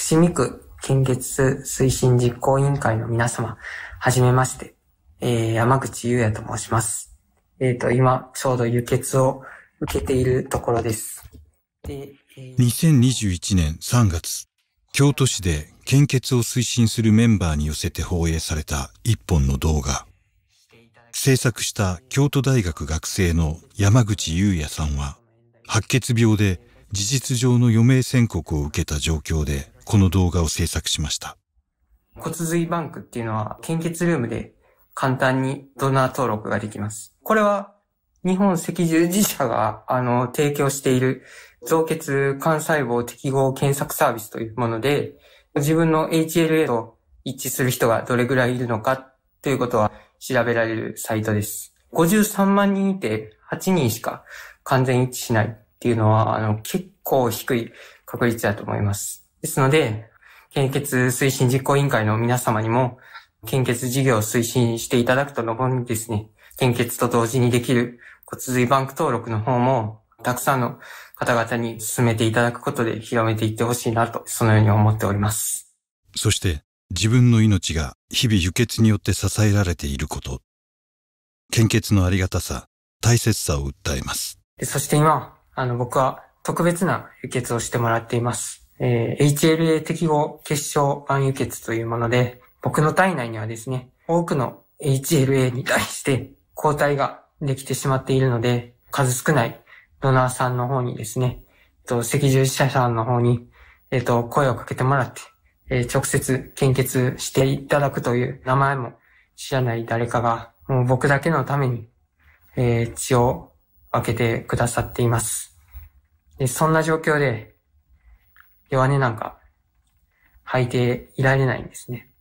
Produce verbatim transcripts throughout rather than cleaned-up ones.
伏見区献血推進実行委員会の皆様、はじめまして、えー、山口優也と申します。えっと、今、ちょうど輸血を受けているところです。 でえー、にせんにじゅういちねんさんがつ、京都市で献血を推進するメンバーに寄せて放映された一本の動画。制作した京都大学学生の山口優也さんは、白血病で事実上の余命宣告を受けた状況でこの動画を制作しました。 骨髄バンクっていうのは献血ルームで簡単にドナー登録ができます。これは日本赤十字社があの提供している造血幹細胞適合検索サービスというもので、自分の エイチエルエー と一致する人がどれぐらいいるのかということは調べられるサイトです。ごじゅうさんまんにんいてはちにんしか完全一致しないっていうのはあの結構低い確率だと思います。ですので、献血推進実行委員会の皆様にも献血事業を推進していただくとともにですね、献血と同時にできる骨髄バンク登録の方もたくさんの方々に進めていただくことで広めていってほしいなと、そのように思っております。 そして自分の命が日々輸血によって支えられていること、献血のありがたさ、大切さを訴えます。 そして今、あの僕は特別な輸血をしてもらっています。えー、エイチエルエー 適合血小板輸血というもので、僕の体内にはですね、多くの エイチエルエー に対して抗体ができてしまっているので、数少ないドナーさんの方にですね、と赤十字社さんの方に、えっと、声をかけてもらって、えー、直接献血していただくという名前も知らない誰かが、もう僕だけのために、えー、血を分けてくださっています。で、そんな状況で、弱音なんか吐いていられないんですね。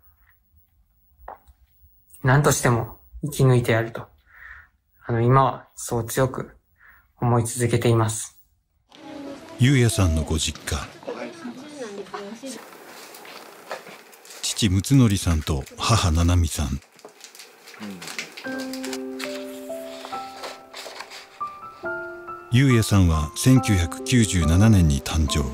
何としても生き抜いてやると。あの、今はそう強く思い続けています。 優也さんのご実家。父睦則さんと母七海さん。優也さんはせんきゅうひゃくきゅうじゅうななねんに誕生。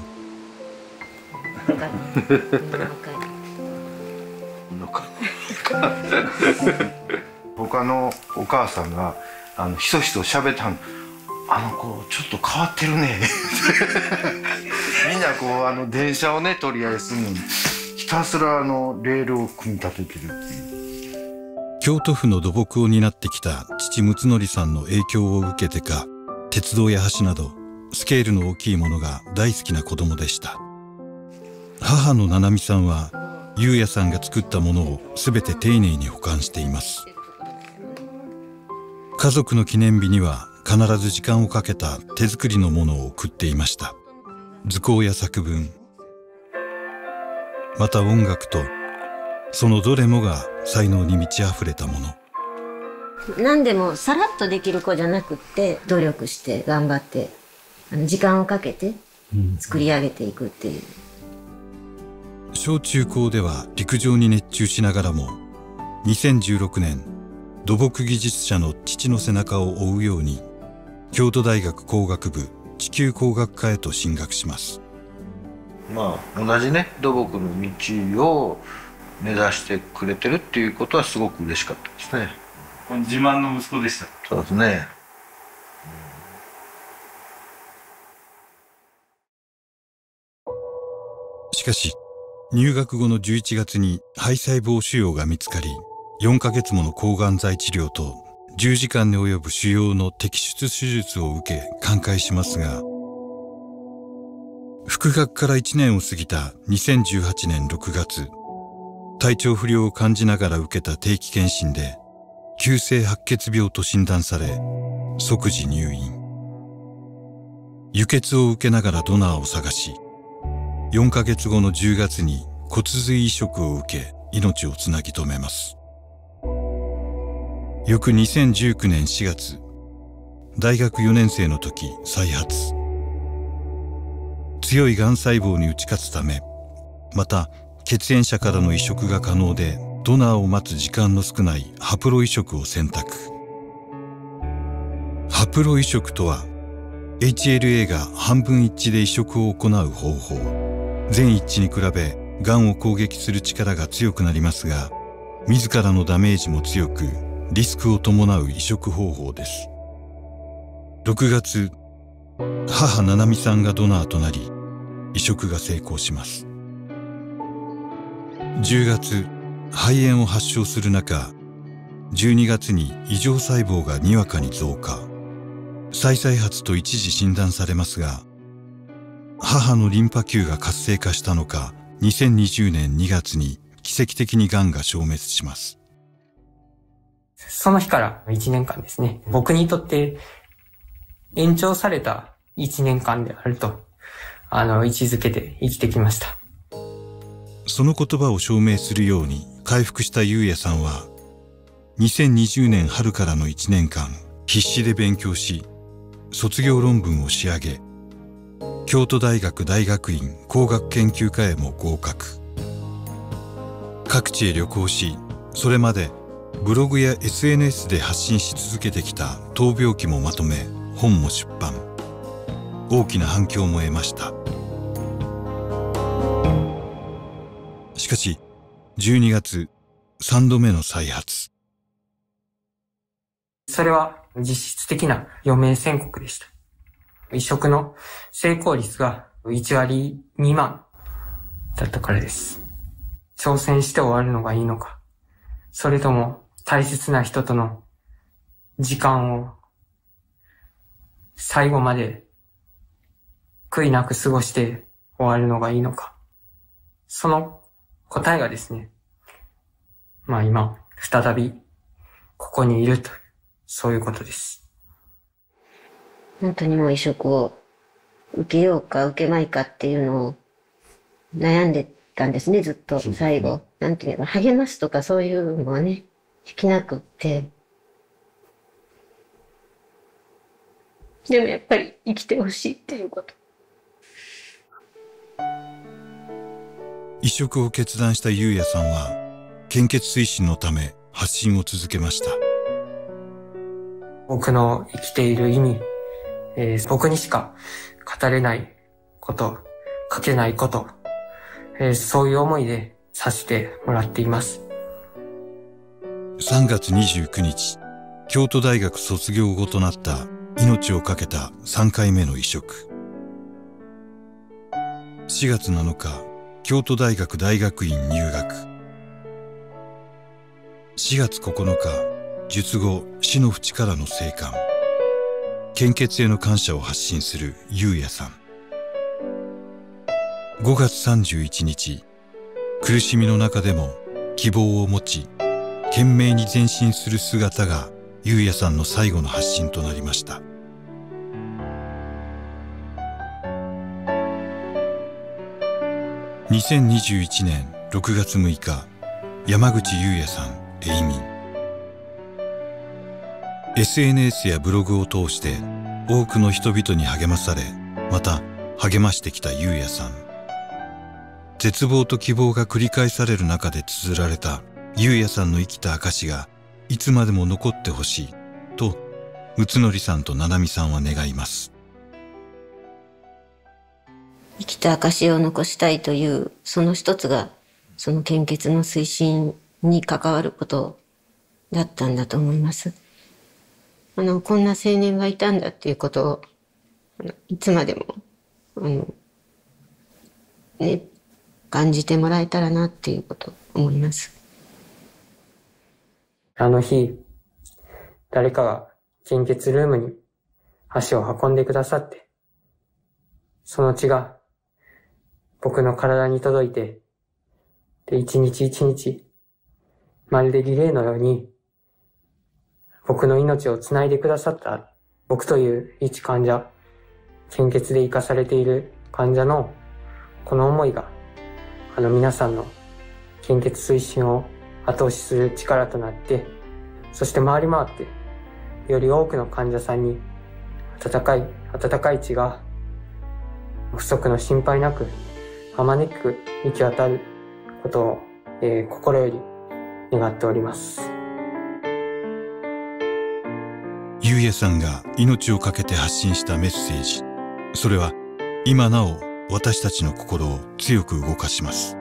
他のお母さんがあのひそひそ喋ったの、あの子ちょっと変わってるねみんなこうあの電車をね取り合いするのにひたすらあのレールを組み立ててるっていう。 京都府の土木を担ってきた父睦則さんの影響を受けてか、鉄道や橋などスケールの大きいものが大好きな子供でした。母の七海さんは優也さんが作ったものを全て丁寧に保管しています。家族の記念日には必ず時間をかけた手作りのものを送っていました。図工や作文、また音楽と、そのどれもが才能に満ち溢れたもの。 何でもさらっとできる子じゃなくって、努力して頑張って時間をかけて作り上げていくっていう、 うん、小中高では陸上に熱中しながらも、にせんじゅうろくねん土木技術者の父の背中を追うように京都大学工学部地球工学科へと進学します。 まあ同じね土木の道を目指してくれてるっていうことはすごく嬉しかったですね。 これ自慢の息子でした。 そうですね、 うん、しかし入学後のじゅういちがつに肺細胞腫瘍が見つかり、よんかげつもの抗がん剤治療とじゅうじかんに及ぶ腫瘍の摘出手術を受け寛解しますが、復学からいちねんを過ぎたにせんじゅうはちねんろくがつ、体調不良を感じながら受けた定期検診で急性白血病と診断され即時入院。輸血を受けながらドナーを探し、よんかげつごのじゅうがつに骨髄移植を受け命をつなぎ止めます。翌にせんじゅうきゅうねんしがつ、大学よねんせいの時再発。強いがん細胞に打ち勝つため、また血縁者からの移植が可能でドナーを待つ時間の少ないハプロ移植を選択。ハプロ移植とは エイチエルエー が半分一致で移植を行う方法。 全一致に比べがんを攻撃する力が強くなりますが、自らのダメージも強くリスクを伴う移植方法です。ろくがつ、母七海さんがドナーとなり移植が成功します。じゅうがつ、肺炎を発症する中、じゅうにがつに異常細胞がにわかに増加、再々発と一時診断されますが、母のリンパ球が活性化したのか、にせんにじゅうねんにがつに奇跡的にがんが消滅します。 その日からいちねんかんですね、僕にとって延長されたいちねんかんであると、あの、位置づけて生きてきました。 その言葉を証明するように回復した優也さんは、にせんにじゅうねん春からのいちねんかん、必死で勉強し、卒業論文を仕上げ、京都大学大学院工学研究科へも合格。各地へ旅行し、それまでブログや エスエヌエス で発信し続けてきた闘病記もまとめ、本も出版。大きな反響も得ました。しかし、じゅうにがつ、さんどめの再発。 それは実質的な余命宣告でした。移植の成功率がいちわり未満だったからです。挑戦して終わるのがいいのか、それとも大切な人との時間を最後まで悔いなく過ごして終わるのがいいのか、その答えがですね、まあ今再びここにいると、そういうことです。 本当にもう移植を受けようか受けまいかっていうのを悩んでたんですね、ずっと最後。なんていうの、励ますとかそういうのはね、できなくって。でもやっぱり生きてほしいっていうこと。 移植を決断した優也さんは、献血推進のため発信を続けました。 僕の生きている意味、えー、僕にしか語れないこと、書けないこと、えー、そういう思いでさせてもらっています。 さんがつにじゅうくにち、京都大学卒業後となった命を懸けたさんかいめの移植。しがつなのか、京都大学大学院入学。しがつここのか、術後死の淵からの生還。献血への感謝を発信する優也さん。ごがつさんじゅういちにち、苦しみの中でも希望を持ち、懸命に前進する姿が優也さんの最後の発信となりました。にせんにじゅういちねんろくがつむいか、山口優也さん永眠。エスエヌエス やブログを通して多くの人々に励まされ、また励ましてきた優也さん。絶望と希望が繰り返される中で綴られた優也さんの生きた証がいつまでも残ってほしいと、睦則さんと七海さんは願います。 生きた証を残したいという、その一つがその献血の推進に関わることだったんだと思います。あの、こんな青年がいたんだっていうことを、あのいつまでも、あの、ね、感じてもらえたらなっていうことを思います。 あの日、誰かが献血ルームに足を運んでくださって、その血が僕の体に届いて、で、一日一日、まるでリレーのように、僕の命をつないでくださった僕という一患者、献血で生かされている患者のこの思いが、あの皆さんの献血推進を後押しする力となって、そして回り回って、より多くの患者さんに温かい、温かい血が不足の心配なく、あまねく行き渡ることを、えー、心より願っております。 優也さんが命を懸けて発信したメッセージ。それは今なお私たちの心を強く動かします。